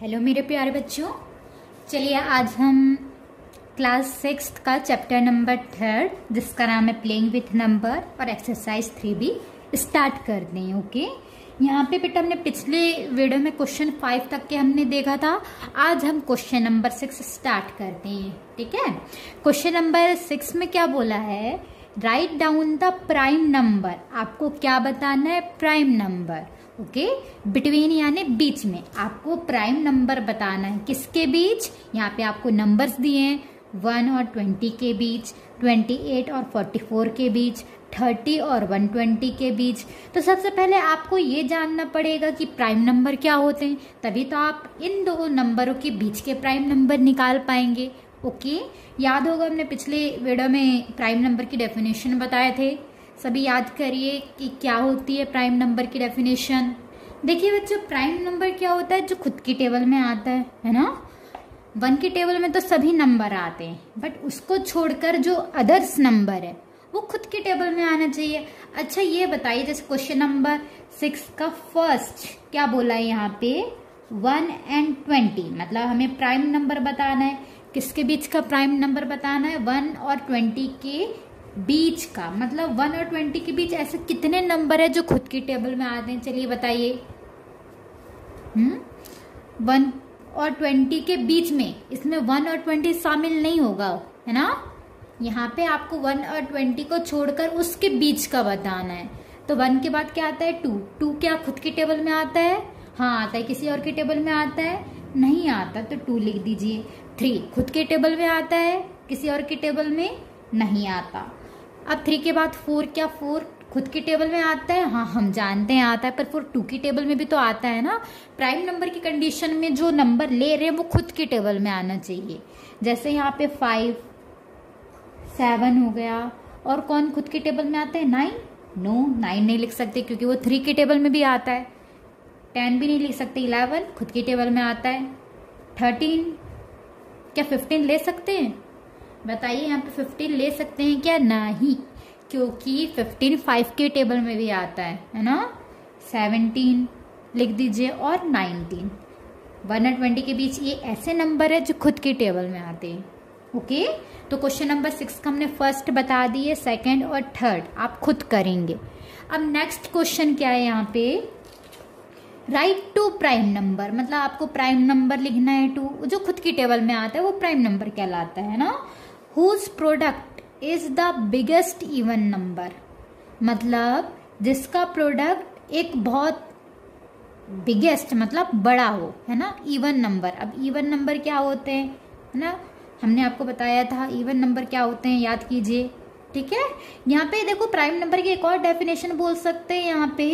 Hello मेरे प्यारे बच्चों, चलिए आज हम क्लास 6 का चैप्टर नंबर 3 जिसका नाम है प्लेइंग विथ नंबर और एक्सरसाइज 3 भी स्टार्ट कर दें। ओके, यहाँ पे बेटा हमने पिछले वीडियो में क्वेश्चन 5 तक के हमने देखा था। आज हम क्वेश्चन नंबर 6 स्टार्ट करते हैं। ठीक है, क्वेश्चन नंबर 6 में क्या बोला है, write down the prime number. आपको क्या बताना है, प्राइम नंबर। ओके, बिटवीन यानी बीच में आपको प्राइम नंबर बताना है। किसके बीच, यहाँ पे आपको नंबर्स दिए हैं 1 और 20 के बीच, 28 और 44 के बीच, 30 और 120 के बीच। तो सबसे पहले आपको ये जानना पड़ेगा कि प्राइम नंबर क्या होते हैं, तभी तो आप इन दो नंबरों के बीच के प्राइम नंबर निकाल पाएंगे। ओके, याद होगा हमने पिछले वीडियो में प्राइम नंबर की डेफिनेशन बताए थे। सभी याद करिए कि क्या होती है प्राइम नंबर की डेफिनेशन। देखिए बच्चों, प्राइम नंबर क्या होता है, जो खुद की टेबल में आता है ना। 1 की टेबल में तो सभी नंबर आते हैं, बट उसको छोड़कर जो अदर्स नंबर है वो खुद की टेबल में आना चाहिए। अच्छा ये बताइए, जैसे क्वेश्चन नंबर 6 का फर्स्ट क्या बोला है यहाँ पे, 1 and 20, मतलब हमें प्राइम नंबर बताना है। किसके बीच का प्राइम नंबर बताना है, 1 और 20 के बीच का। मतलब 1 और 20 के बीच ऐसे कितने नंबर है जो खुद की टेबल में आते हैं, चलिए बताइए। 1 और 20 के बीच में, इसमें 1 और 20 शामिल नहीं होगा, है ना। यहाँ पे आपको 1 और 20 को छोड़कर उसके बीच का बताना है। तो 1 के बाद क्या आता है, 2 क्या खुद की टेबल में आता है, हाँ आता है। किसी और की टेबल में आता है, नहीं आता, तो 2 लिख दीजिए। 3 खुद के टेबल में आता है, किसी और की टेबल में नहीं आता। अब 3 के बाद 4 क्या 4 खुद की टेबल में आता है, हाँ हम जानते हैं आता है, पर 4 2 की टेबल में भी तो आता है ना। प्राइम नंबर की कंडीशन में जो नंबर ले रहे हैं वो खुद की टेबल में आना चाहिए। जैसे यहाँ पे 5, 7 हो गया। और कौन खुद की टेबल में आता है, 9। नो 9 नहीं लिख सकते क्योंकि वो 3 की टेबल में भी आता है। 10 भी नहीं लिख सकते, 11 खुद की टेबल में आता है। 13 क्या 15 ले सकते हैं, बताइए। यहाँ पे 15 ले सकते हैं क्या, नहीं, क्योंकि 15 5 के टेबल में भी आता है ना। 17 लिख दीजिए और 19। 1 और 20 के बीच ये ऐसे नंबर है जो खुद की टेबल में आते हैं। ओके, तो क्वेश्चन नंबर 6 का हमने फर्स्ट बता दिए, सेकंड और थर्ड आप खुद करेंगे। अब नेक्स्ट क्वेश्चन क्या है यहाँ पे, राइट टू प्राइम नंबर। मतलब आपको प्राइम नंबर लिखना है 2, जो खुद की टेबल में आता है वो प्राइम नंबर कहलाता है ना। Whose product is the biggest even number, मतलब जिसका प्रोडक्ट एक बहुत बिगेस्ट मतलब बड़ा हो, है ना, इवन नंबर। अब इवन नंबर क्या होते हैं, है ना, हमने आपको बताया था इवन नंबर क्या होते हैं, याद कीजिए। ठीक है, यहाँ पे देखो प्राइम नंबर की एक और डेफिनेशन बोल सकते हैं यहाँ पे।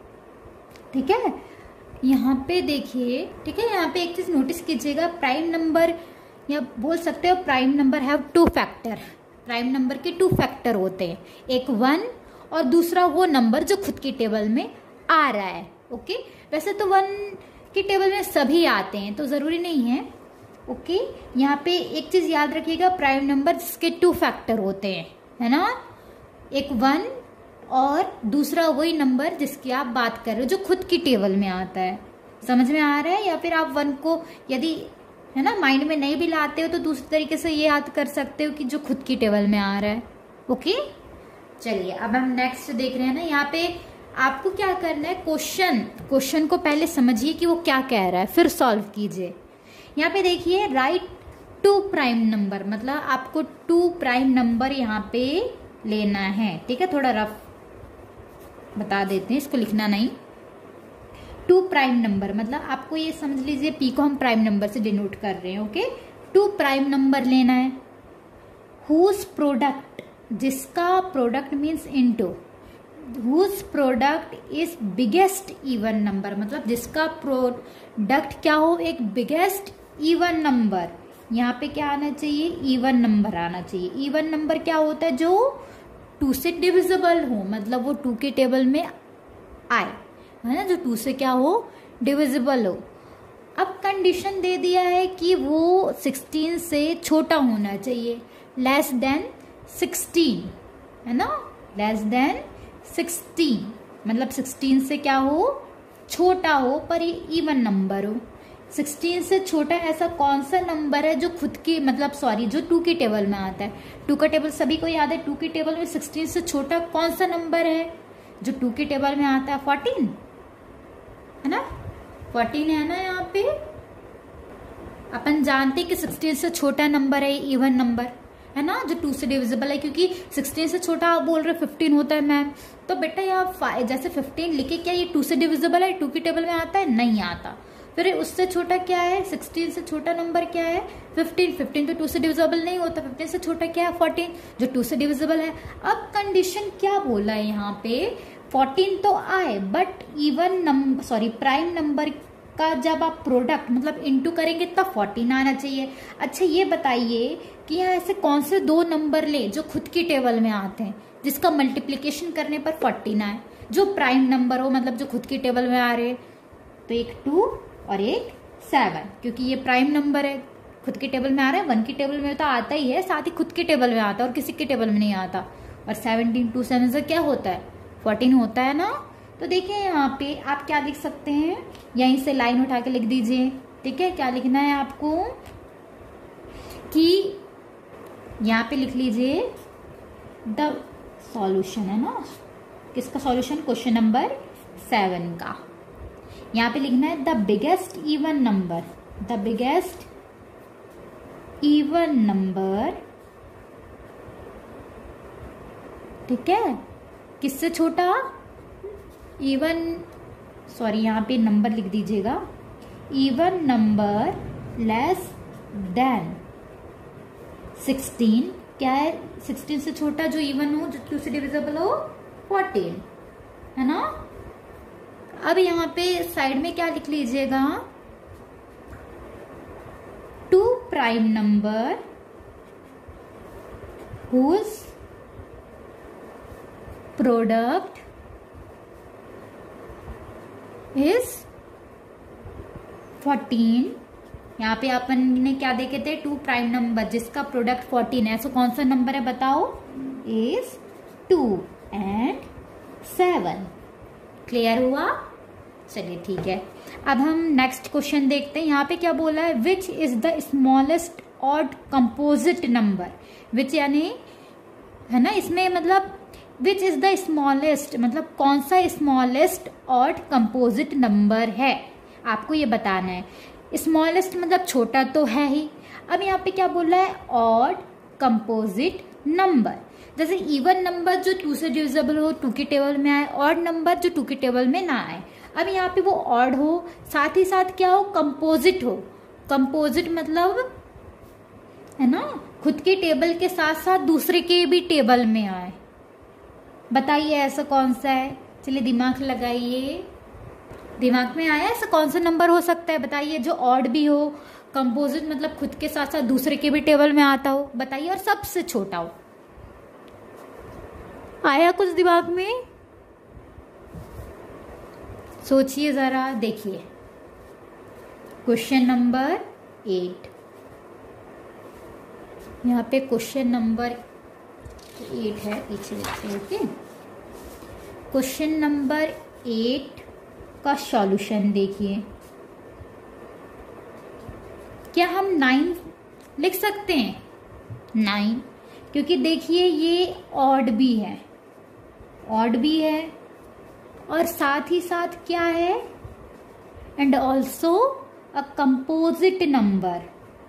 ठीक है, यहाँ पे देखिए, ठीक है, यहाँ पे एक चीज नोटिस कीजिएगा, प्राइम नंबर या बोल सकते हो prime number have 2 factor. Prime number के 2 फैक्टर होते हैं, एक 1 और दूसरा वो नंबर जो खुद की टेबल में आ रहा है। ओके, वैसे तो 1 की टेबल में सभी आते हैं तो जरूरी नहीं है। ओके, यहाँ पे एक चीज याद रखिएगा, प्राइम नंबर जिसके 2 फैक्टर होते हैं, है ना, एक 1 और दूसरा वही नंबर जिसकी आप बात कर रहे हो जो खुद की टेबल में आता है। समझ में आ रहा है, या फिर आप 1 को यदि, है ना, माइंड में नहीं भी लाते हो तो दूसरे तरीके से ये याद कर सकते हो कि जो खुद की टेबल में आ रहा है। ओके, चलिए अब हम नेक्स्ट देख रहे हैं ना। यहाँ पे आपको क्या करना है, क्वेश्चन को पहले समझिए कि वो क्या कह रहा है, फिर सॉल्व कीजिए। यहाँ पे देखिए, राइट टू प्राइम नंबर, मतलब आपको 2 प्राइम नंबर यहाँ पे लेना है। ठीक है, थोड़ा रफ बता देते हैं, इसको लिखना नहीं। 2 प्राइम नंबर मतलब आपको ये समझ लीजिए, पी को हम प्राइम नंबर से डिनोट कर रहे हैं। ओके, 2 प्राइम नंबर लेना है। हुज प्रोडक्ट, जिसका product means into, whose product is biggest even number, मतलब जिसका प्रोडक्ट क्या हो, एक बिगेस्ट इवन नंबर। यहाँ पे क्या आना चाहिए, इवन नंबर आना चाहिए। इवन नंबर क्या होता है, जो 2 से डिविजिबल हो, मतलब वो 2 के टेबल में आए, है ना, जो 2 से क्या हो, डिविजिबल हो। अब कंडीशन दे दिया है कि वो 16 से छोटा होना चाहिए, लेस देन 16, है ना, लेस देन 16, मतलब 16 से क्या हो, छोटा हो पर ये इवन नंबर हो। 16 से छोटा ऐसा कौन सा नंबर है जो खुद की मतलब सॉरी जो 2 की टेबल में आता है। 2 का टेबल सभी को याद है, 2 की टेबल में 16 से छोटा कौन सा नंबर है जो 2 की टेबल में आता है? 14 है ना, 14 है ना। यहाँ पे अपन जानते हैं कि 16 से छोटा नंबर है इवन नंबर है ना, जो 2 से डिविजिबल है, क्योंकि 16 से छोटा आप बोल रहे 15 होता है मैम। तो बेटा यहाँ जैसे 15 लिखे, क्या ये 2 से डिविजिबल है? 2 की टेबल में आता है? नहीं आता। फिर उससे छोटा क्या है? 16 से छोटा नंबर क्या है? 15। 15 तो 2 से डिविजिबल नहीं होता। 15 से छोटा क्या है? 14, जो 2 से डिविजिबल है। अब कंडीशन क्या बोला है यहाँ पे? 14 तो आए, but even number sorry prime number का जब आप प्रोडक्ट मतलब इनटू करेंगे तब 14 आना चाहिए। अच्छा ये बताइए कि यहाँ ऐसे कौन से 2 नंबर ले जो खुद की टेबल में आते हैं जिसका मल्टीप्लिकेशन करने पर 14 आए, जो प्राइम नंबर हो, मतलब जो खुद की टेबल में आ रहे। तो एक 2 और एक 7, क्योंकि ये प्राइम नंबर है, खुद की टेबल में आ रहा है। 1 की टेबल में तो आता ही है, साथ ही खुद की टेबल में आता है और किसी की टेबल में नहीं आता। और 17 2 7 से क्या होता है? 14 होता है ना। तो देखिए यहाँ पे आप क्या लिख सकते हैं, यहीं से लाइन उठा के लिख दीजिए। ठीक है, क्या लिखना है आपको कि यहाँ पे लिख लीजिए द सॉल्यूशन है ना, किसका सॉल्यूशन? क्वेश्चन नंबर 7 का। यहाँ पे लिखना है the biggest even number, the biggest even number. ठीक है, किससे छोटा? इवन सॉरी यहाँ पे नंबर लिख दीजिएगा, इवन नंबर लेस देन 16। क्या है? 16 से छोटा जो इवन हो, जो 2 से डिविजिबल हो, 14 है ना। अब यहाँ पे साइड में क्या लिख लीजिएगा? 2 prime number whose product is 14। यहाँ पे अपन ने क्या देखे थे? 2 प्राइम नंबर जिसका प्रोडक्ट 14 है। ऐसा कौन सा नंबर है बताओ? Is 2 and 7। क्लियर हुआ? चलिए ठीक है, अब हम नेक्स्ट क्वेश्चन देखते हैं। यहाँ पे क्या बोला है? Which is the smallest odd composite number. Which यानी है ना, इसमें मतलब विच इज द स्मॉलेस्ट मतलब कौन सा स्मॉलेस्ट ऑड कंपोजिट नंबर है, आपको ये बताना है। स्मॉलेस्ट मतलब छोटा तो है ही। अब यहाँ पे क्या बोल रहा है? Odd composite number. जैसे इवन नंबर जो 2 से डिविजिबल हो, 2 की टेबल में आए, ऑड नंबर जो 2 की टेबल में ना आए। अब यहाँ पे वो ऑड हो, साथ ही साथ क्या हो? कंपोजिट हो। कंपोजिट मतलब है ना, खुद की टेबल के साथ साथ दूसरे के भी टेबल में आए। बताइए ऐसा कौन सा है? चलिए दिमाग लगाइए, दिमाग में आया ऐसा कौन सा नंबर हो सकता है? बताइए, जो ऑड भी हो, कंपोजिट मतलब खुद के साथ साथ दूसरे के भी टेबल में आता हो। बताइए, और सबसे छोटा हो। आया कुछ दिमाग में? सोचिए जरा, देखिए क्वेश्चन नंबर 8। यहाँ पे क्वेश्चन नंबर 8 है, पीछे देखते हैं। ओके, क्वेश्चन नंबर 8 का सॉल्यूशन देखिए। क्या हम 9 लिख सकते हैं? 9, क्योंकि देखिए ये ऑड भी है, ऑड भी है, और साथ ही साथ क्या है? And also a composite number,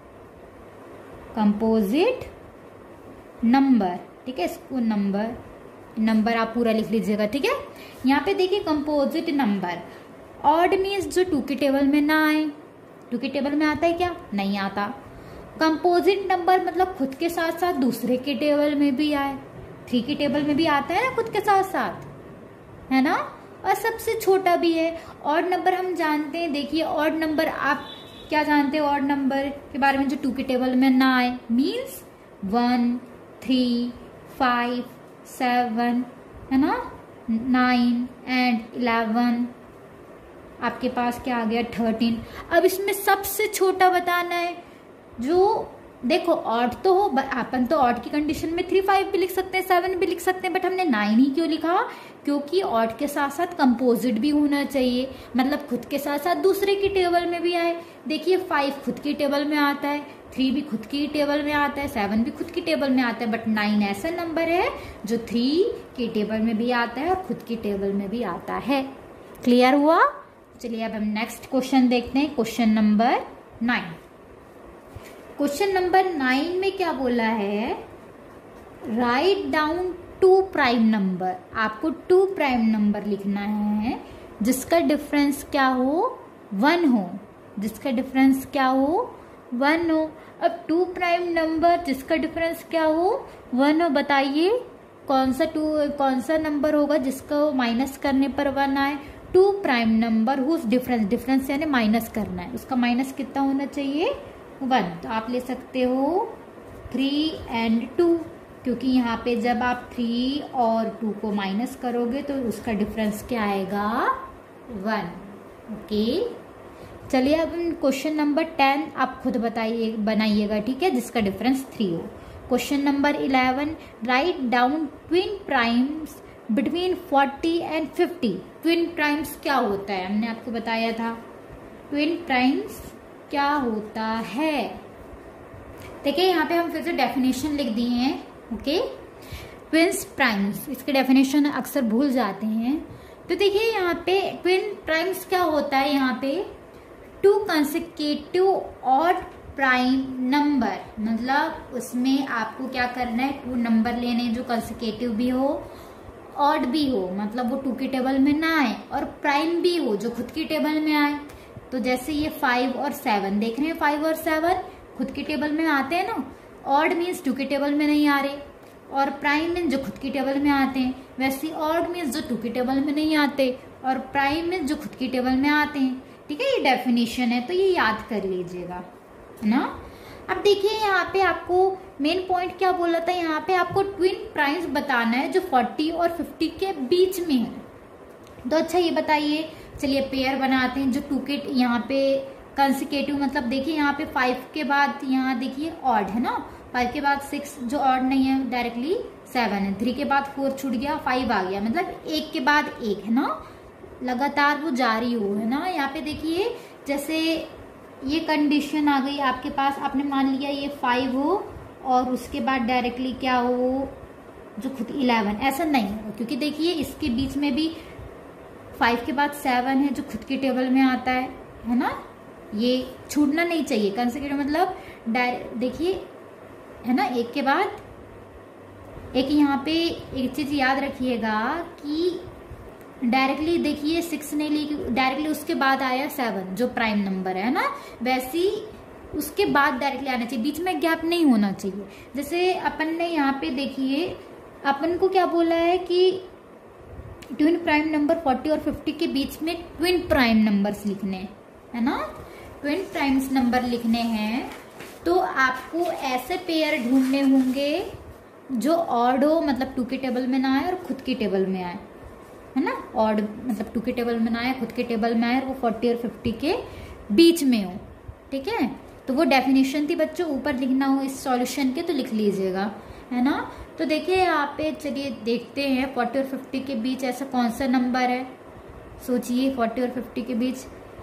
composite number. ठीक है, इसको नंबर आप पूरा लिख लीजिएगा। ठीक है, यहाँ पे देखिए कंपोजिट नंबर। ऑड मीन्स जो 2 की टेबल में ना आए। 2 की टेबल में आता है क्या? नहीं आता। कंपोजिट नंबर मतलब खुद के साथ साथ दूसरे के टेबल में भी आए। 3 की टेबल में भी आता है ना खुद के साथ साथ, है ना। और सबसे छोटा भी है। ऑड नंबर हम जानते हैं, देखिए ऑड नंबर आप क्या जानते हो? ऑड नंबर के बारे में जो 2 की टेबल में ना आए मीन्स 1 3 5 7 है ना, 9 एंड 11। आपके पास क्या आ गया? 13। अब इसमें सबसे छोटा बताना है जो देखो ऑड तो हो, अपन तो ऑड की कंडीशन में 3 5 भी लिख सकते हैं, 7 भी लिख सकते हैं, बट हमने 9 ही क्यों लिखा? क्योंकि ऑड के साथ साथ कंपोजिट भी होना चाहिए, मतलब खुद के साथ साथ दूसरे की टेबल में भी आए। देखिए 5 खुद की टेबल में आता है, 3 भी खुद की टेबल में आता है, 7 भी खुद की टेबल में आता है, बट 9 ऐसा नंबर है जो 3 की टेबल में भी आता है और खुद की टेबल में भी आता है। क्लियर हुआ? चलिए अब हम नेक्स्ट क्वेश्चन देखते हैं, क्वेश्चन नंबर 9। क्वेश्चन नंबर 9 में क्या बोला है? Write down 2 prime number. आपको 2 प्राइम नंबर लिखना है जिसका डिफरेंस क्या हो? 1 हो। जिसका डिफरेंस क्या हो? 1 हो। अब 2 प्राइम नंबर जिसका डिफरेंस क्या हो? 1 हो। बताइए कौन सा नंबर होगा जिसका माइनस करने पर 1 आए? 2 प्राइम नंबर हुज डिफरेंस यानी माइनस करना है, उसका माइनस कितना होना चाहिए? 1। तो आप ले सकते हो 3 and 2, क्योंकि यहाँ पे जब आप 3 और 2 को माइनस करोगे तो उसका डिफरेंस क्या आएगा? 1। ओके, चलिए अब क्वेश्चन नंबर 10 आप खुद बनाइएगा, ठीक है, जिसका डिफरेंस 3 हो। Question number 11, write down twin primes between 40 and 50। Twin primes क्या होता है? हमने आपको बताया था ट्विन प्राइम्स क्या होता है। देखिए यहाँ पे हम फिर से डेफिनेशन लिख दिए हैं। ओके, ट्विन्स प्राइम्स, इसके डेफिनेशन अक्सर भूल जाते हैं। तो देखिए यहाँ पे ट्विन प्राइम्स क्या होता है? यहाँ पे 2 कंसेक्यूटिव ऑड प्राइम नंबर, मतलब उसमें आपको क्या करना है? 2 नंबर लेने जो कंसेक्यूटिव भी हो, ऑड भी हो, मतलब वो 2 की टेबल में ना आए, और प्राइम भी हो जो खुद की टेबल में आए। तो जैसे ये 5 और 7 देख रहे हैं, 5 और 7 खुद की टेबल में आते हैं ना, ऑड मीन्स 2 की टेबल में नहीं आ रहे, और प्राइम मीन्स जो खुद की टेबल में आते हैं। वैसे ऑड मीन्स जो 2 की टेबल में नहीं आते, और प्राइम मीन्स जो खुद की टेबल में आते हैं। ठीक है, ये डेफिनेशन है, तो ये याद कर लीजिएगा, है ना। अब देखिए यहाँ पे आपको मेन पॉइंट क्या बोला था? यहाँ पे आपको ट्विन प्राइम्स बताना है जो 40 और 50 के बीच में है। तो अच्छा ये बताइए, चलिए पेयर बनाते हैं जो 2 के यहाँ पे कंसेक्यूटिव, मतलब देखिए यहाँ पे 5 के बाद यहाँ देखिए ऑड है ना, 5 के बाद 6 जो ऑड नहीं है, डायरेक्टली 7 है, 3 के बाद 4 छूट गया, 5 आ गया, मतलब 1 के बाद 1 है ना, लगातार वो जारी हो, है ना। यहाँ पे देखिए जैसे ये कंडीशन आ गई आपके पास, आपने मान लिया ये 5 हो और उसके बाद डायरेक्टली क्या हो जो खुद 11, ऐसा नहीं हो, क्योंकि देखिए इसके बीच में भी 5 के बाद 7 है जो खुद की टेबल में आता है ना, ये छूटना नहीं चाहिए। कंसेक्यूटिव मतलब देखिए है ना, 1 के बाद एक। यहाँ पे एक चीज याद रखिएगा कि डायरेक्टली देखिए 6 नहीं ली, डायरेक्टली उसके बाद आया 7 जो प्राइम नंबर है ना, वैसी उसके बाद डायरेक्टली आना चाहिए, बीच में गैप नहीं होना चाहिए। जैसे अपन ने यहाँ पे देखिए अपन को क्या बोला है कि ट्विन प्राइम नंबर 40 और 50 के बीच में ट्विन प्राइम नंबर्स लिखने है ना, ट्विन प्राइम्स नंबर लिखने हैं। तो आपको ऐसे पेयर ढूंढने होंगे जो ऑड हो, मतलब 2 की टेबल में ना आए और खुद की टेबल में आए, है ना। ऑड मतलब 2 की टेबल में ना आए, खुद की टेबल में आए, और वो 40 और 50 के बीच में हो। ठीक है, तो वो डेफिनेशन थी बच्चों, ऊपर लिखना हो इस सॉल्यूशन के तो लिख लीजिएगा, है ना। तो देखिए यहाँ पे चलिए देखते हैं 40 और 50 के बीच ऐसा कौन सा नंबर है। सोचिए 40 और 50 के बीच,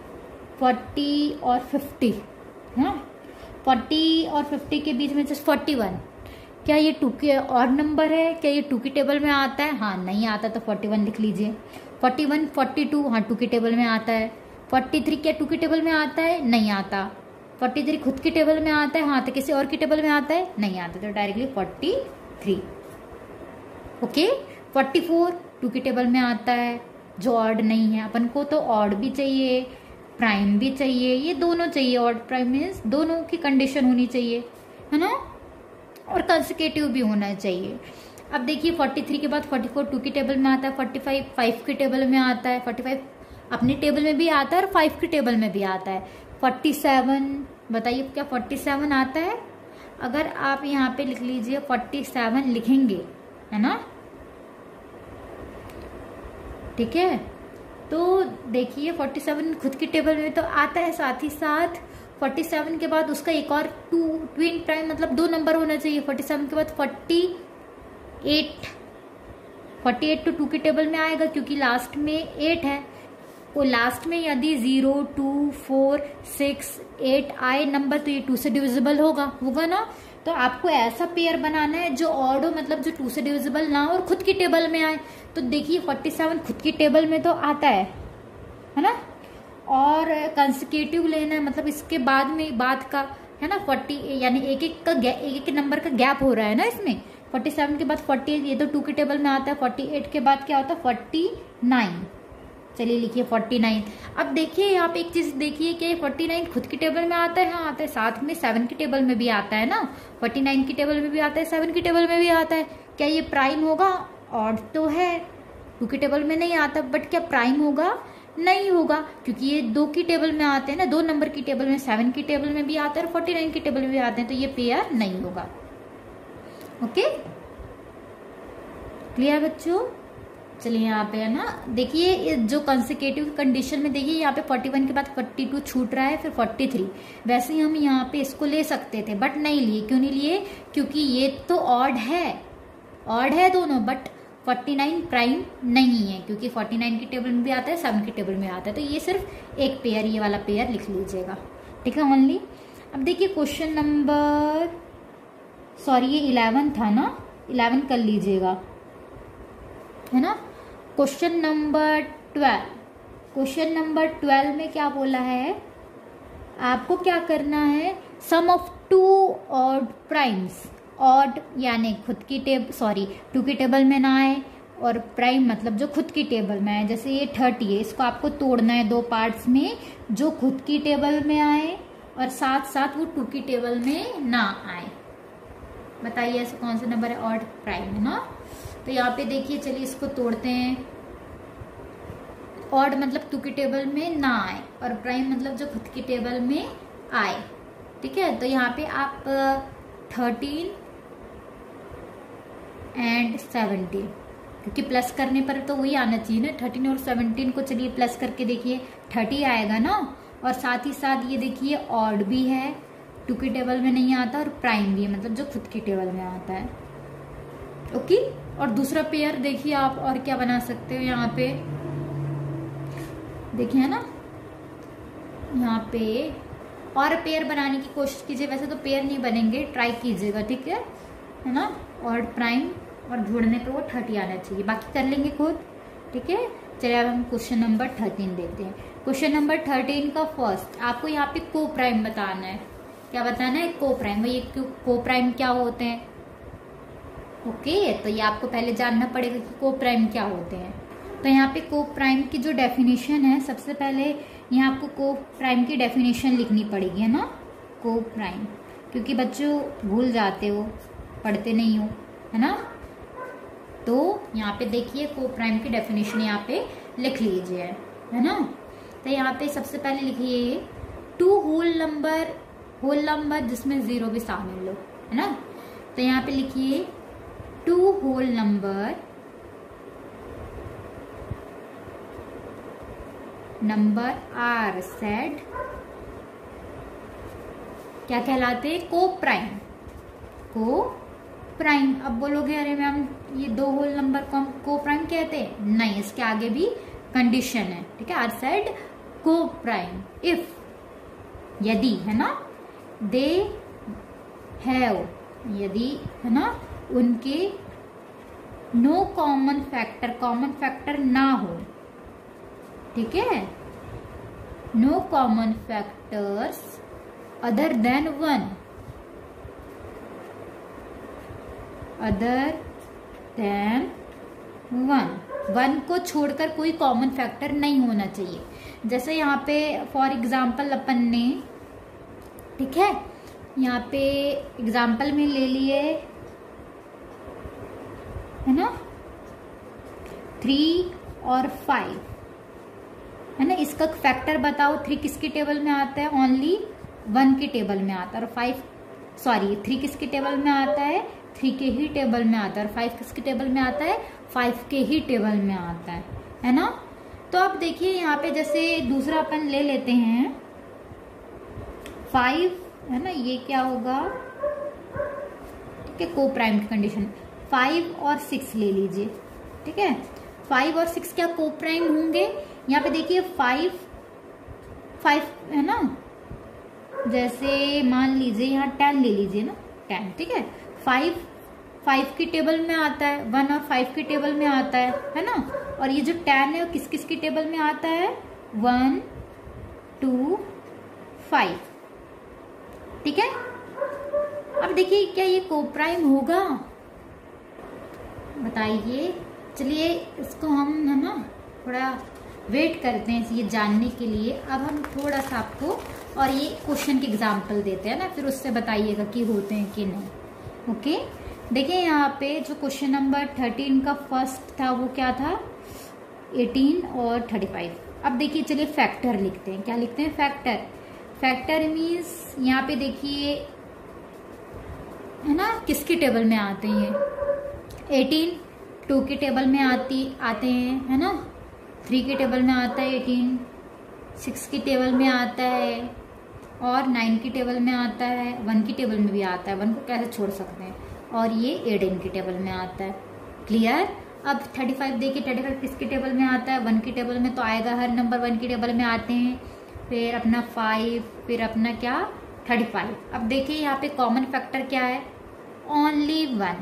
40 और 50 है, 40 और 50 के बीच में जस्ट 41। क्या ये 2 के और नंबर है? क्या ये 2 की टेबल में आता है? हाँ नहीं आता, तो 41 लिख लीजिए। 41, 42 हाँ 2 की टेबल में आता है। 43 क्या 2 की टेबल में आता है? नहीं आता। 43 खुद की टेबल में आता है? हाँ, तो किसी और की टेबल में आता है? नहीं आता, तो डायरेक्टली 43। ओके, 44 2 की टेबल में आता है जो ऑड नहीं है। अपन को तो ऑड भी चाहिए, प्राइम भी चाहिए, ये दोनों चाहिए। ऑड प्राइम मीन्स दोनों की कंडीशन होनी चाहिए, है ना, और कंसेक्यूटिव भी होना चाहिए। अब देखिए 43 के बाद 44 2 की टेबल में आता है, 45 5 की टेबल में आता है, 45 अपनी टेबल में भी आता है और 5 की टेबल में भी आता है। 47 बताइए क्या 47 आता है? अगर आप यहाँ पे लिख लीजिए 47 लिखेंगे, है ना, ठीक है। तो देखिए 47 खुद की टेबल में तो आता है, साथ ही साथ 47 के बाद उसका एक और ट्विन प्राइम मतलब 2 नंबर होना चाहिए। 47 के बाद 48 तो 2 के टेबल में आएगा क्योंकि लास्ट में 8 है। वो लास्ट में यदि 0, 2, 4, 6, 8 आए नंबर तो ये 2 से डिविजिबल होगा ना। तो आपको ऐसा पेयर बनाना है जो ऑड हो, मतलब जो 2 से डिविजिबल ना हो और खुद की टेबल में आए। तो देखिए 47 खुद की टेबल में तो आता है ना, और कंसेक्यूटिव लेना है, मतलब इसके बाद का है ना 40, यानी एक एक नंबर का गैप हो रहा है ना इसमें। 47 के बाद 48 ये तो 2 के टेबल में आता है। 48 के बाद क्या होता है 49। चलिए लिखिए 49। अब देखिए यहाँ पे एक चीज देखिए कि 49 खुद की टेबल में आता है, हाँ आता है, साथ में 7 की टेबल में भी आता है ना। 49 की टेबल में भी आता है, 7 की टेबल में भी आता है। क्या ये प्राइम होगा? ऑड तो है, 2 की टेबल में नहीं आता, बट क्या प्राइम होगा? नहीं होगा, क्योंकि ये 2 की टेबल में आते हैं ना, 2 नंबर की टेबल में, 7 की टेबल में भी आते हैं और 49 की टेबल में भी आते हैं, तो ये पेयर नहीं होगा। ओके, क्लियर बच्चों? चलिए यहाँ पे है ना, देखिए जो कंसेक्यूटिव कंडीशन में देखिए यहाँ पे 41 के बाद 42 छूट रहा है, फिर 43। वैसे ही हम यहाँ पे इसको ले सकते थे बट नहीं लिए। क्यों नहीं लिए? क्योंकि ये तो ऑड है दोनों, बट 49 प्राइम नहीं है, क्योंकि 49 की टेबल में भी आता है, 7 की टेबल में आता है। तो ये सिर्फ एक पेयर, ये वाला पेयर लिख लीजिएगा, ठीक है ओनली। अब देखिए क्वेश्चन नंबर, सॉरी ये 11 था ना, 11 कर लीजिएगा, है ना। क्वेश्चन नंबर 12 में क्या बोला है? आपको क्या करना है? Sum of 2 odd primes, odd यानी खुद की 2 की टेबल में ना आए, और प्राइम मतलब जो खुद की टेबल में आए। जैसे ये 30 है, इसको आपको तोड़ना है 2 पार्ट्स में, जो खुद की टेबल में आए और साथ साथ वो 2 की टेबल में ना आए। बताइए ऐसा कौन सा नंबर है ऑड प्राइम, है ना। तो यहाँ पे देखिए, चलिए इसको तोड़ते हैं। ऑड मतलब 2 की टेबल में ना आए और प्राइम मतलब जो खुद की टेबल में आए, ठीक है। तो यहाँ पे आप 13 एंड 17, क्योंकि प्लस करने पर तो वही आना चाहिए ना, 13 और 17 को चलिए प्लस करके देखिए 30 आएगा ना। और साथ ही साथ ये देखिए ऑड भी है, 2 की टेबल में नहीं आता, और प्राइम भी है, मतलब जो खुद की टेबल में आता है। ओके, और दूसरा पेयर देखिए आप और क्या बना सकते हो। यहाँ पे देखिए, है ना, यहाँ पे और पेयर बनाने की कोशिश कीजिए। वैसे तो पेयर नहीं बनेंगे, ट्राई कीजिएगा, ठीक है ना। और प्राइम और जोड़ने पे वो 30 आना चाहिए, बाकी कर लेंगे खुद, ठीक है। चलिए अब हम क्वेश्चन नंबर 13 देखते हैं। क्वेश्चन नंबर 13 का फर्स्ट आपको यहाँ पे को प्राइम बताना है। क्या बताना है? को प्राइम। ये को प्राइम क्या होते हैं? ओके, तो ये आपको पहले जानना पड़ेगा कि को प्राइम क्या होते हैं। तो यहाँ पे को प्राइम की जो डेफिनेशन है, सबसे पहले यहाँ आपको को प्राइम की डेफिनेशन लिखनी पड़ेगी, है ना। को प्राइम, क्योंकि बच्चों भूल जाते हो, पढ़ते नहीं हो, है ना। तो यहाँ पे देखिए को प्राइम की डेफिनेशन यहाँ पे लिख लीजिए, है ना। तो यहाँ पे सबसे पहले लिखिए 2 होल नंबर जिसमें 0 भी शामिल हो, है ना। तो यहाँ पे लिखिए 2 होल नंबर आर सेड क्या कहलाते हैं? को प्राइम। अब बोलोगे अरे मैम ये 2 होल नंबर को हम को प्राइम कहते हैं? नहीं, इसके आगे भी कंडीशन है, ठीक है। Are said coprime if, यदि, है ना, दे हैव, यदि, है ना, उनके नो कॉमन फैक्टर ना हो, ठीक है। No common factors other than 1 को छोड़कर कोई कॉमन फैक्टर नहीं होना चाहिए। जैसे यहाँ पे फॉर एग्जाम्पल अपन ने, ठीक है, यहाँ पे एग्जाम्पल में ले लिए, है ना, 3 और 5, है ना। इसका फैक्टर बताओ। 3 किसकी टेबल में आता है? ओनली 1 की टेबल में आता है। और 3 किसकी टेबल में आता है? 3 के ही टेबल में आता है। और 5 किसकी टेबल में आता है? 5 के ही टेबल में आता है ना। तो अब देखिए यहाँ पे जैसे दूसरा अपन ले लेते हैं 5 है ना, ये क्या होगा, ठीक है, को प्राइम की कंडीशन। 5 और 6 ले लीजिए, ठीक है, 5 और 6 क्या को प्राइम होंगे। यहाँ पे देखिए 5 है ना, जैसे मान लीजिए यहाँ 10 ले लीजिए ना, 10, ठीक है, 5 की टेबल में आता है, 1 और 5 की टेबल में आता है ना। और ये जो 10 है वो किस किस की टेबल में आता है, 1 2 5, ठीक है। अब देखिए क्या ये को प्राइम होगा, बताइए। चलिए इसको हम है ना थोड़ा वेट करते हैं ये जानने के लिए। अब हम थोड़ा सा आपको और ये क्वेश्चन के एग्जाम्पल देते हैं ना, फिर उससे बताइएगा कि होते हैं कि नहीं। ओके, देखिए यहाँ पे जो क्वेश्चन नंबर 13 का फर्स्ट था वो क्या था, 18 और 35। अब देखिए चलिए फैक्टर लिखते हैं। क्या लिखते हैं, फैक्टर। फैक्टर मीन्स यहाँ पे देखिए है ना किसकी टेबल में आते हैं, 18 2 की टेबल में आते हैं है ना, 3 की टेबल में आता है 18, 6 की टेबल में आता है और 9 की टेबल में आता है, 1 की टेबल में भी आता है, 1 को कैसे छोड़ सकते हैं, और ये 18 की टेबल में आता है। क्लियर। अब 35 देखिए, 35 किसकी टेबल में आता है, 1 की टेबल में तो आएगा, हर नंबर 1 की टेबल में आते हैं। फिर अपना 5, फिर अपना क्या 35। अब देखिए यहाँ पे कॉमन फैक्टर क्या है, ओनली 1।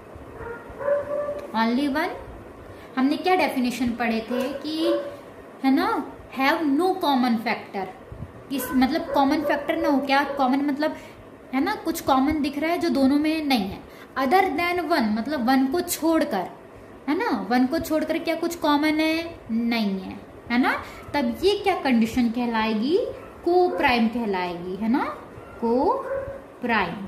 ओनली 1। हमने क्या डेफिनेशन पढ़े थे कि है ना, हैव नो कॉमन फैक्टर, किस मतलब कॉमन फैक्टर ना हो, क्या कॉमन मतलब है ना कुछ कॉमन दिख रहा है जो दोनों में नहीं है, अदर देन 1 मतलब 1 को छोड़कर, है ना, 1 को छोड़कर क्या कुछ कॉमन है, नहीं है ना, तब ये क्या कंडीशन कहलाएगी, को प्राइम कहलाएगी, है ना, को प्राइम।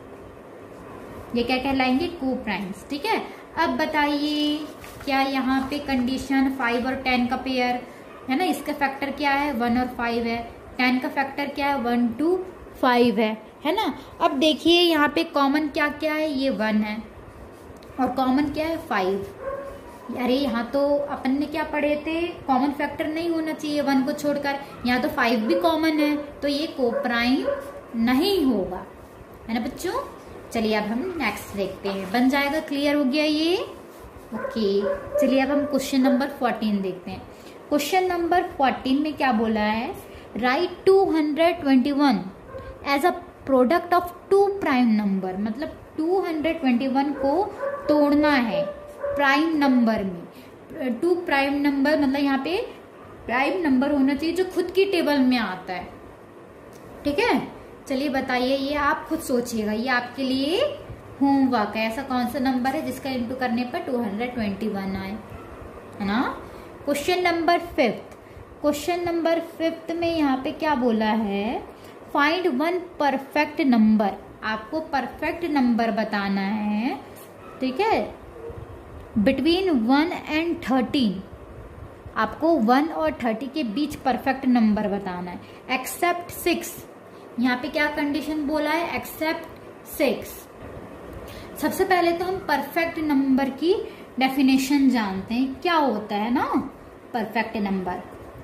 ये क्या कहलाएंगे, को प्राइम्स, ठीक है। अब बताइए क्या यहाँ पे कंडीशन 5 और 10 का पेयर है ना, इसका फैक्टर क्या है, 1 और 5 है, 10 का फैक्टर क्या है, 1 2 5 है ना। अब देखिए यहाँ पे कॉमन क्या क्या है, ये 1 है और कॉमन क्या है 5। अरे यहाँ तो अपन ने क्या पढ़े थे, कॉमन फैक्टर नहीं होना चाहिए 1 को छोड़कर, यहाँ तो 5 भी कॉमन है, तो ये को प्राइम नहीं होगा, है ना बच्चों। चलिए अब हम नेक्स्ट देखते हैं, बन जाएगा, क्लियर हो गया ये। ओके, चलिए अब हम क्वेश्चन नंबर 14 देखते हैं। क्वेश्चन नंबर 14 में क्या बोला है, write 221 as a product of 2 prime number, मतलब 221 को तोड़ना है प्राइम नंबर में। 2 प्राइम नंबर मतलब यहाँ पे प्राइम नंबर होना चाहिए जो खुद की टेबल में आता है, ठीक है। चलिए बताइए, ये आप खुद सोचिएगा, ये आपके लिए होमवर्क है, ऐसा कौन सा नंबर है जिसका इंटू करने पर 221 आए, है ना। क्वेश्चन नंबर 5, क्वेश्चन नंबर 5 में यहाँ पे क्या बोला है, फाइंड 1 परफेक्ट नंबर, आपको परफेक्ट नंबर बताना है, ठीक है, बिटवीन 1 एंड 13, आपको 1 और 30 के बीच परफेक्ट नंबर बताना है, एक्सेप्ट 6। यहाँ पे क्या कंडीशन बोला है, एक्सेप्ट 6। सबसे पहले तो हम परफेक्ट नंबर की डेफिनेशन जानते हैं, क्या होता है ना perfect number.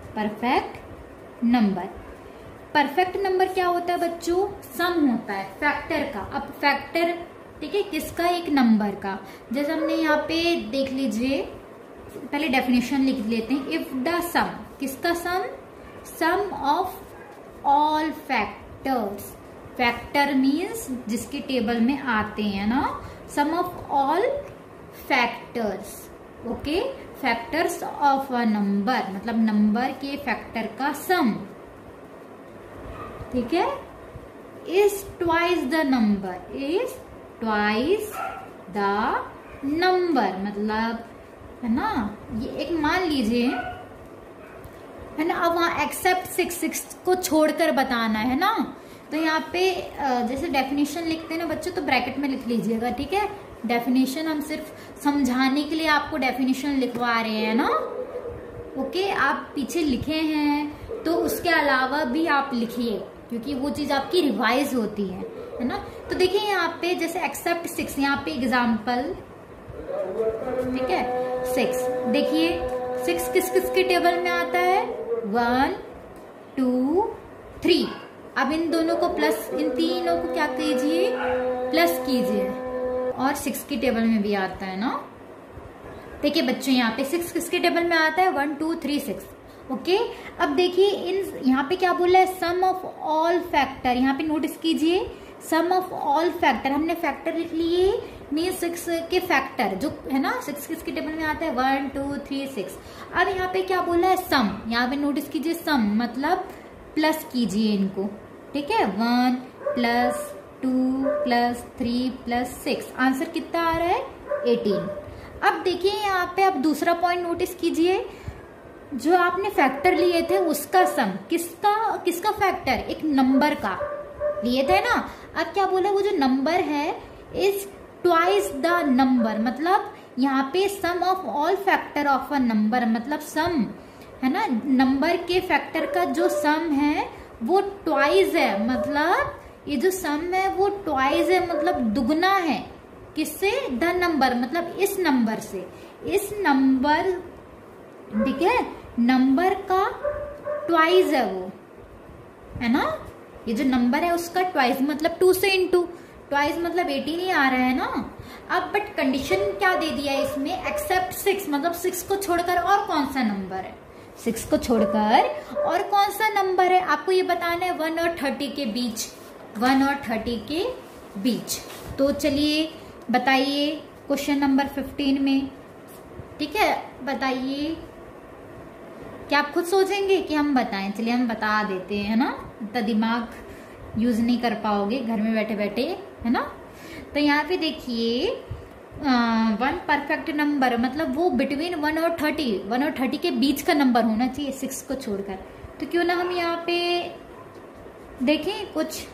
Perfect number, perfect number क्या होता है बच्चों, सम होता है फैक्टर का। अब फैक्टर, ठीक है, किसका, एक नंबर का। जैसे हमने यहाँ पे देख लीजिए, पहले डेफिनेशन लिख लेते हैं, इफ द सम, किसका sum, sum of all factors. Factor means जिसके टेबल में आते हैं ना, sum of all factors, okay, factors of a number मतलब नंबर के फैक्टर का सम, ठीक है, is twice the number, is twice the number, मतलब है ना, ये एक मान लीजिए, है ना। अब वहां एक्सेप्ट 6 को छोड़कर बताना है ना, तो यहाँ पे जैसे डेफिनेशन लिखते हैं ना बच्चों, तो ब्रैकेट में लिख लीजिएगा, ठीक है। डेफिनेशन हम सिर्फ समझाने के लिए आपको डेफिनेशन लिखवा रहे हैं ना, ओके। आप पीछे लिखे हैं तो उसके अलावा भी आप लिखिए, क्योंकि वो चीज आपकी रिवाइज होती है ना। तो देखिए यहाँ पे जैसे एक्सेप्ट 6, यहाँ पे एग्जाम्पल, ठीक है, 6 देखिए, 6 किस किस के टेबल में आता है, 1 2 3, अब इन दोनों को प्लस, इन तीनों को क्या कीजिए, प्लस कीजिए। और 6 की टेबल में भी आता है ना। देखिए बच्चों यहाँ पे 6 किसके टेबल में आता है, 1 2 3 6। ओके, अब देखिए इन यहाँ पे क्या बोला है, सम ऑफ ऑल फैक्टर। यहाँ पे नोटिस कीजिए सम ऑफ ऑल फैक्टर, हमने फैक्टर लिख लिए, मीन 6 के फैक्टर जो है ना, 6 किसके टेबल में आता है, 1 2 3 6। अब यहाँ पे क्या बोला है, सम। यहाँ पे नोटिस कीजिए सम मतलब प्लस कीजिए इनको, ठीक है, 1 प्लस 2 प्लस 3 प्लस 6, आंसर कितना आ रहा है, 18। अब देखिए यहाँ पे अब दूसरा पॉइंट नोटिस कीजिए, जो आपने फैक्टर लिए थे उसका सम, किसका फैक्टर, एक नंबर का लिए थे ना। अब क्या बोला, वो जो नंबर है इज ट्वाइस द नंबर, मतलब यहाँ पे sum of all factor of a number, मतलब सम है ना, नंबर के फैक्टर का जो सम है वो ट्वाइस है, मतलब ये जो सम है वो ट्वाइस है, मतलब दुगना है, किससे, द नंबर, मतलब इस नंबर से, इस नंबर, ठीक है, नंबर का ट्वाइस है वो, है ना, ये जो नंबर है उसका ट्वाइस, मतलब 2 से इंटू, ट्वाइस मतलब 18 ही आ रहा है ना। अब बट कंडीशन क्या दे दिया है इसमें, एक्सेप्ट 6, मतलब 6 को छोड़कर और कौन सा नंबर है, 6 को छोड़कर और कौन सा नंबर है, आपको ये बताना है 1 और 30 के बीच, 1 और 30 के बीच। तो चलिए बताइए क्वेश्चन नंबर 15 में, ठीक है, बताइए, क्या आप खुद सोचेंगे कि हम बताएं, चलिए हम बता देते हैं, है ना, इतना दिमाग यूज नहीं कर पाओगे घर में बैठे बैठे, है ना। तो यहाँ पे देखिए 1 परफेक्ट नंबर, मतलब वो बिटवीन 1 और 30 के बीच का नंबर होना चाहिए 6 को छोड़कर। तो क्यों ना हम यहाँ पे देखें कुछ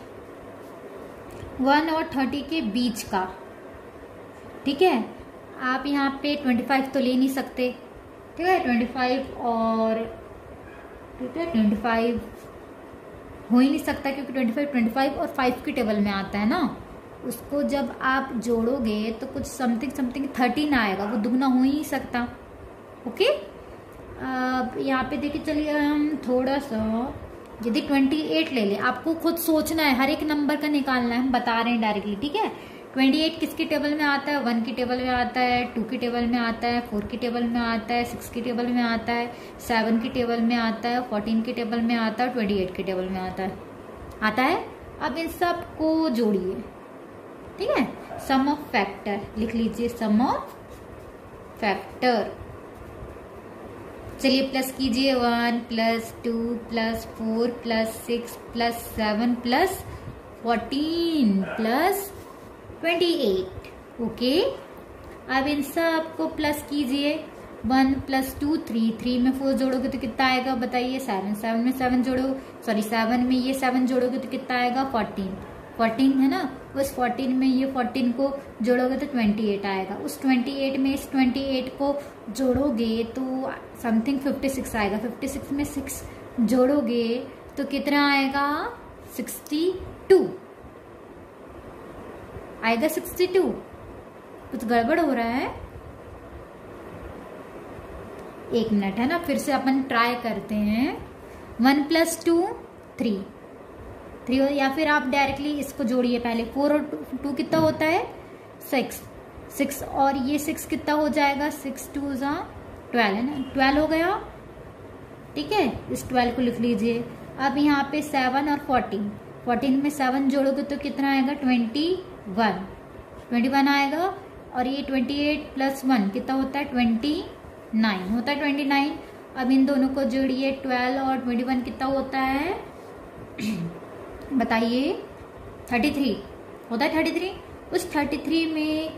1 और 30 के बीच का, ठीक है। आप यहाँ पे 25 तो ले नहीं सकते, ठीक है, 25 और, ठीक है, 25 हो ही नहीं सकता क्योंकि 25 और 5 की टेबल में आता है ना, उसको जब आप जोड़ोगे तो कुछ समथिंग 13 आएगा, वो दुगना हो ही नहीं सकता। ओके, अब यहाँ पे देखिए, चलिए हम थोड़ा सा यदि 28 ले ले, आपको खुद सोचना है, हर एक नंबर का निकालना है, हम बता रहे हैं डायरेक्टली, ठीक है। 28 किसकी टेबल में आता है, 1 की टेबल में आता है, 2 की टेबल में आता है, 4 की टेबल में आता है, 6 की टेबल में आता है, 7 की टेबल में आता है, 14 की टेबल में आता है, 28 की टेबल में आता है। अब इन सब को जोड़िए, ठीक है, सम ऑफ फैक्टर लिख लीजिए, सम ऑफ फैक्टर। चलिए प्लस कीजिए, 1 plus 2 plus 4 plus 6 plus 7 plus 14 plus 28। Okay, अब इन सब को प्लस कीजिए, 1 प्लस 2 3 में 4 जोड़ोगे तो कितना आएगा बताइए, 7 में 7 जोड़ो, सॉरी 7 में ये 7 जोड़ोगे तो कितना आएगा, 14 है ना, उस 14 में ये 14 को जोड़ोगे तो 28 आएगा, उस 28 में इस 28 को जोड़ोगे तो समथिंग 56 आएगा, 56 में 6 जोड़ोगे तो कितना आएगा, 62 आएगा, 62। कुछ गड़बड़ हो रहा है, एक मिनट, है ना, फिर से अपन ट्राई करते हैं। 1 प्लस 2 3, या फिर आप डायरेक्टली इसको जोड़िए पहले, 4 और 2 कितना होता है, 6 और ये 6 कितना हो जाएगा, 6 2 जा 12, है ना, 12 हो गया, ठीक है, इस 12 को लिख लीजिए। अब यहाँ पे 7 और 14 में 7 जोड़ोगे तो कितना आएगा, 21 आएगा, और ये 28 प्लस 1 कितना होता है, 29 होता है, 29। अब इन दोनों को जोड़िए, 12 और 21 कितना होता है बताइए, 33 होता है, 33। उस 33 में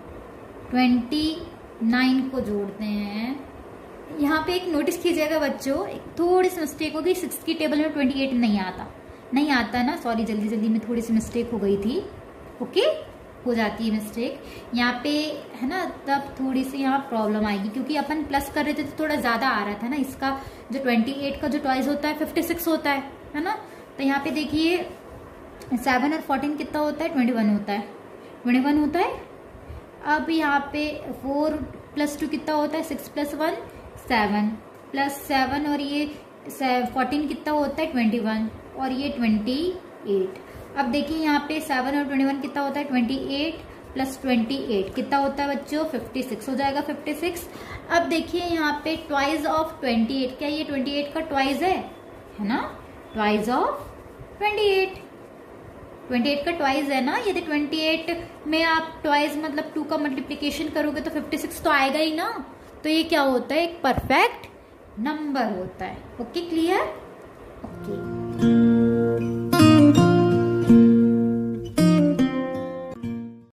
29 को जोड़ते हैं। यहाँ पे एक नोटिस कीजिएगा बच्चों, एक थोड़ी सी मिस्टेक होगी, 6 की टेबल में 28 नहीं आता ना, सॉरी, जल्दी में थोड़ी सी मिस्टेक हो गई थी। ओके, हो जाती है मिस्टेक यहाँ पे, है ना, तब थोड़ी सी यहाँ प्रॉब्लम आएगी क्योंकि अपन प्लस कर रहे थे तो थोड़ा ज्यादा आ रहा था ना, इसका जो 28 का जो ट्वाइस होता है 56 होता है ना। तो यहाँ पे देखिए 7 और 14 कितना होता है, 21 होता है। अब यहाँ पे 4 प्लस 2 कितना होता है, 6 प्लस 1 7 प्लस 7 और ये 14 कितना होता है, और ये 28। अब देखिए यहाँ पे 7 और 21 कितना होता है, 28 प्लस 28 कितना होता है बच्चों, 56 हो जाएगा, 56। अब देखिए यहाँ पे ट्वाइस ऑफ 28, क्या ये 28 का ट्वाइस है ना, ट्वाइस ऑफ 28, 28 का ट्वाइस है ना। यदि 28 में आप ट्वाइस मतलब 2 का मल्टीप्लीकेशन करोगे तो 56 तो आएगा ही ना। तो ये क्या होता है, एक परफेक्ट नंबर होता है। Okay, clear? ओके।